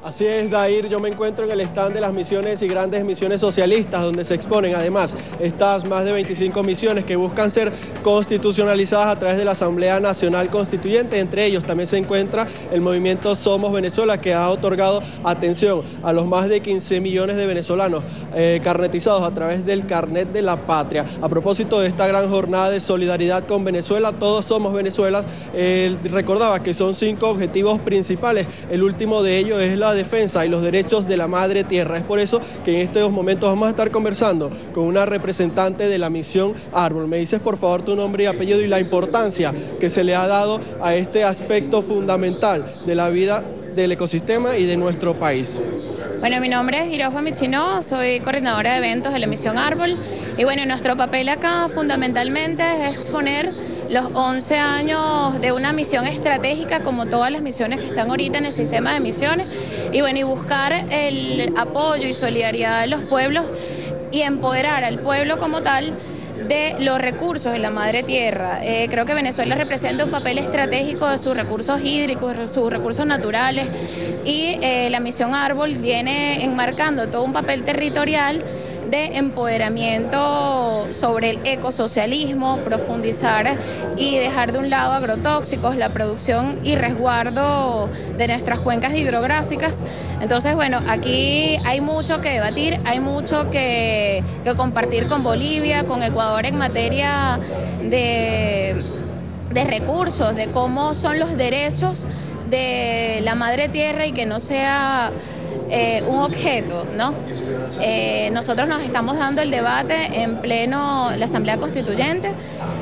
Así es, Dair, yo me encuentro en el stand de las misiones y grandes misiones socialistas, donde se exponen además estas más de 25 misiones que buscan ser constitucionalizadas a través de la Asamblea Nacional Constituyente. Entre ellos también se encuentra el movimiento Somos Venezuela, que ha otorgado atención a los más de 15 millones de venezolanos carnetizados a través del carnet de la patria. A propósito de esta gran jornada de solidaridad con Venezuela, Todos Somos Venezuela, recordaba que son 5 objetivos principales. El último de ellos es la defensa y los derechos de la madre tierra. Es por eso que en estos momentos vamos a estar conversando con una representante de la misión Árbol. Me dices por favor tu nombre y apellido y la importancia que se le ha dado a este aspecto fundamental de la vida del ecosistema y de nuestro país. Bueno, mi nombre es Hirojo Michino, soy coordinadora de eventos de la Misión Árbol y bueno, nuestro papel acá fundamentalmente es exponer los 11 años de una misión estratégica como todas las misiones que están ahorita en el sistema de misiones y bueno, y buscar el apoyo y solidaridad de los pueblos y empoderar al pueblo como tal de los recursos de la madre tierra. Creo que Venezuela representa un papel estratégico de sus recursos hídricos, de sus recursos naturales y la misión Árbol viene enmarcando todo un papel territorial de empoderamiento sobre el ecosocialismo, profundizar y dejar de un lado agrotóxicos, la producción y resguardo de nuestras cuencas hidrográficas. Entonces, bueno, aquí hay mucho que debatir, hay mucho que compartir con Bolivia, con Ecuador en materia de recursos, de cómo son los derechos de la madre tierra y que no sea un objeto, ¿no? Nosotros nos estamos dando el debate en pleno la Asamblea Constituyente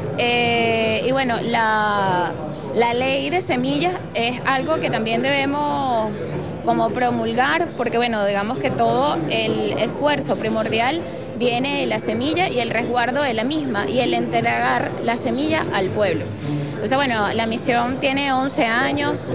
y bueno, la ley de semillas es algo que también debemos como promulgar porque bueno, digamos que todo el esfuerzo primordial viene de la semilla y el resguardo de la misma y el entregar la semilla al pueblo. Entonces bueno, la misión tiene 11 años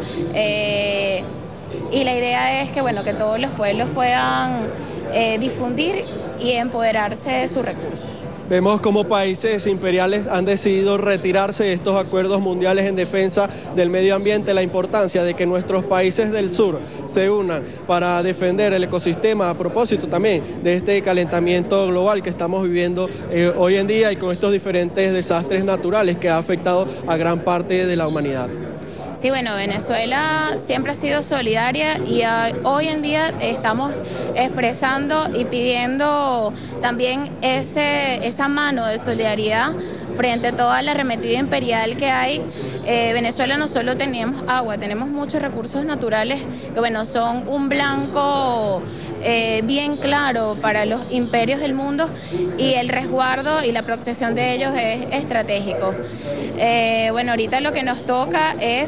y la idea es que bueno, que todos los pueblos puedan difundir y empoderarse de sus recursos. Vemos cómo países imperiales han decidido retirarse de estos acuerdos mundiales en defensa del medio ambiente, la importancia de que nuestros países del sur se unan para defender el ecosistema a propósito también de este calentamiento global que estamos viviendo hoy en día y con estos diferentes desastres naturales que ha afectado a gran parte de la humanidad. Sí, bueno, Venezuela siempre ha sido solidaria y hoy en día estamos expresando y pidiendo también esa mano de solidaridad frente a toda la arremetida imperial que hay. Venezuela no solo tenemos agua, tenemos muchos recursos naturales que bueno, son un blanco bien claro para los imperios del mundo y el resguardo y la protección de ellos es estratégico. Bueno, ahorita lo que nos toca es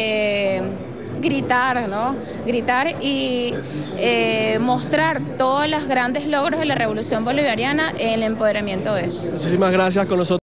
gritar, ¿no? Gritar y mostrar todos los grandes logros de la revolución bolivariana en el empoderamiento de esto. Muchísimas gracias con nosotros.